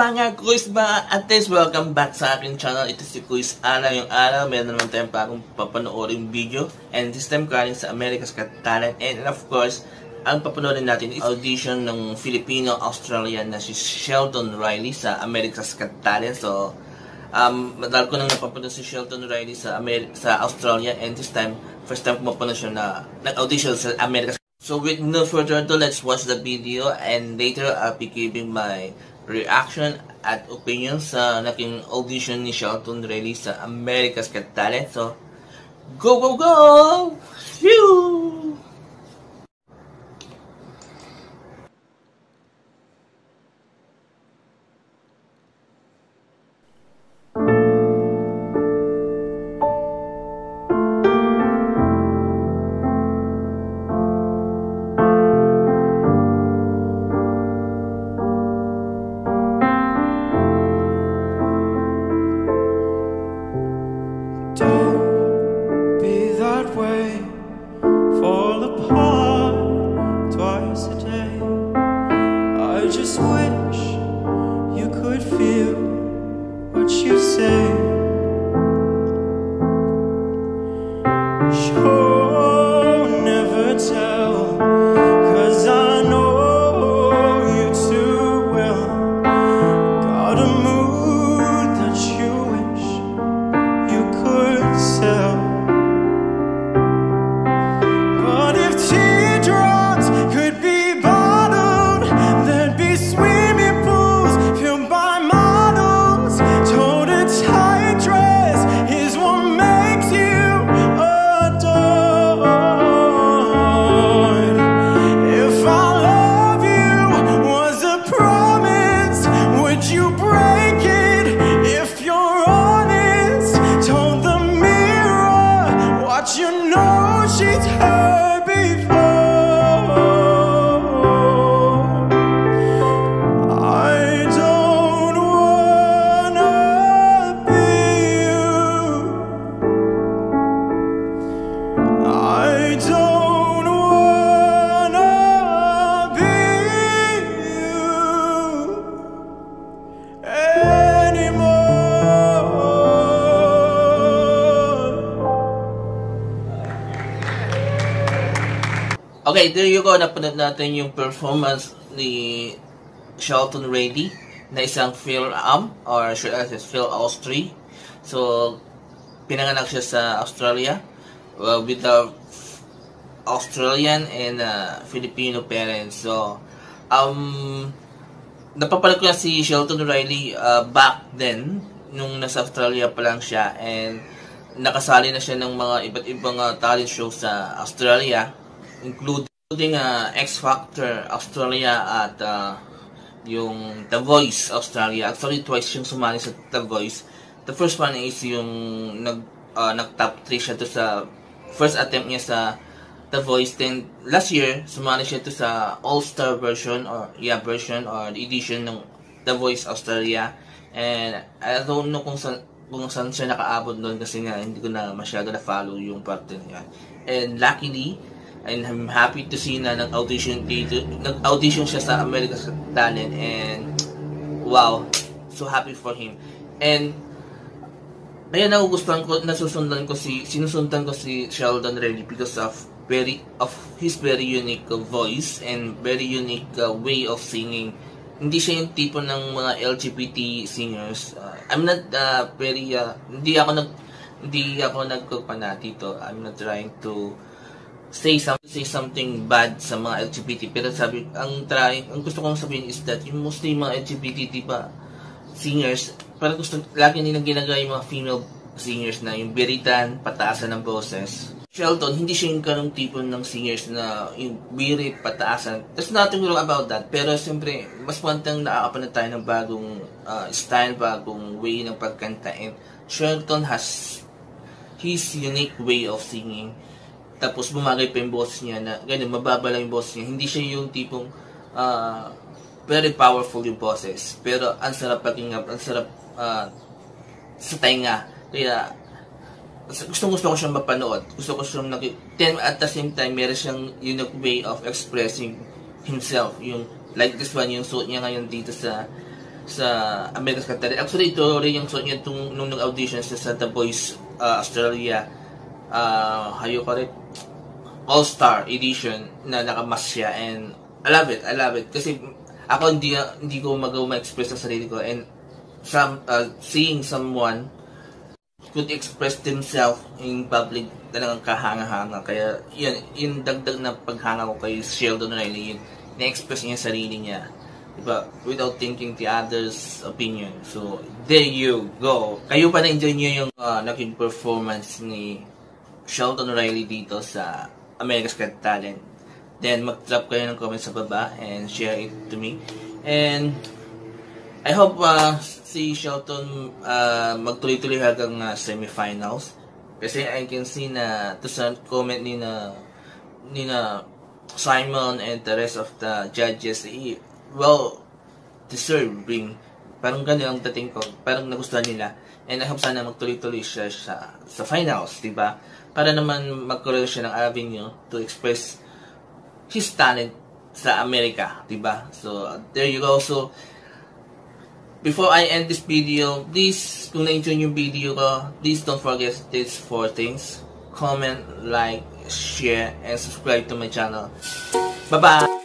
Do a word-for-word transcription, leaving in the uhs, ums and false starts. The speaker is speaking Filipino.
mga Kuis mga ates, welcome back sa aking channel. Ito si Kuis Ana. Yung araw, meron naman tayong bagong papanoorin video. And this time galing sa America's Got Talent. And of course, ang papanoorin natin is audition ng Filipino-Australian na si Sheldon Riley sa America's Got Talent. So, um, madal ko nang napapanood si Sheldon Riley sa, Amer sa Australia. And this time, first time ko mapanood siya na nag-audition sa America's. So with no further ado, let's watch the video. And later, I'll be giving my reaction at opinion sa naging audition ni Sheldon Riley sa America's Got Talent. So, go, go, go! Phew! Fall apart twice a day. I just wish you could feel what you say. Sure, never tell, 'cause I know you too well. Got a mood that you wish you could sell. You know she's heard before. I don't wanna be you. I don't wanna be you anymore. Okay, there you go. Napanood natin yung performance ni Sheldon Riley na isang Phil Am or should I say Phil Austri. So, pinanganak siya sa Australia uh, with the Australian and uh, Filipino parents. So, um, napapanood ko na si Sheldon Riley uh, back then nung nasa Australia pa lang siya, and nakasali na siya ng mga iba't ibang uh, talent show sa Australia, including uh, X Factor Australia at uh, yung The Voice Australia. Actually, twice siyang sumali sa The Voice. The first one is yung nag, uh, nag-top three siya to sa first attempt niya sa The Voice. Then, last year, sumali siya to sa All-Star version or yeah, version or edition ng The Voice Australia. And I don't know kung saan, kung saan siya nakaabot doon kasi nga hindi ko na masyado na-follow yung parte niya. And luckily, and I'm happy to see na nag-audition dito, nag-audition siya sa America's Talent, and wow, so happy for him. And kaya nagugustuhan ko, nasusundan ko si, sinusundan ko si Sheldon Riley because of very of his very unique uh, voice and very unique uh, way of singing. Hindi siya yung tipo ng mga L G B T singers. Uh, I'm not uh, very uh, hindi ako nag hindi ako nagkumpana dito. I'm not trying to say some say something bad sa mga L G B T, pero sabi ang try ang gusto kong sabihin is that yung mostly mga L G B T diba singers, parang gusto lagi nilang ginagawa yung mga female singers na yung biritan, pataasan ng boses. Sheldon, hindi siya yung kanong tipo ng singers na yung birit, pataasan. There's nothing wrong about that, pero siyempre mas pantang nakakapanood tayo ng bagong uh, style, bagong way ng pagkanta, and Sheldon has his unique way of singing. Tapos bumagay pa yung boses niya na ganun, mababa lang yung boses niya. Hindi siya yung tipong uh, very powerful yung boses. Pero ang sarap pakinggan, ang sarap uh, sa tainga. Kaya gusto gusto ko siyang mapanood. Gusto ko siyang nag- then at the same time, meron siyang unique way of expressing himself. Yung like this one, yung suit niya ngayon dito sa sa America's Got Talent. Actually, ito rin yung suot niya tung, nung nag-audition siya sa The Voice uh, Australia. Uh, how you call it? All-Star edition na nakamas siya, and I love it, I love it. Kasi ako hindi, hindi ko magawa ma-express sa sarili ko, and some, uh, seeing someone could express themselves in public, talagang kahanga-hanga. Kaya yun, yung dagdag na paghanga ko kay Sheldon Riley, yun, na-express niya sarili niya, diba? Without thinking the others' opinion. So, there you go. Kayo pa na-enjoy nyo yung uh, naging performance ni Sheldon Riley dito sa America's Got Talent. Then, mag-drop kayo ng comments sa baba and share it to me. And I hope uh, si Shelton uh, magtuloy-tuloy hanggang uh, semifinals. Kasi I can see na to sa comment ni na ni na Simon and the rest of the judges, eh, well deserving. Parang ganun ang dating ko. Parang nagustuhan nila. And I hope sana magtuloy-tuloy siya sa, sa finals, diba? Para naman magkaroon siya ng avenue to express his talent sa Amerika, diba? So, there you go. So, before I end this video, please, kung na-enjoy yung video ko, please don't forget these four things. Comment, like, share, and subscribe to my channel. Bye-bye!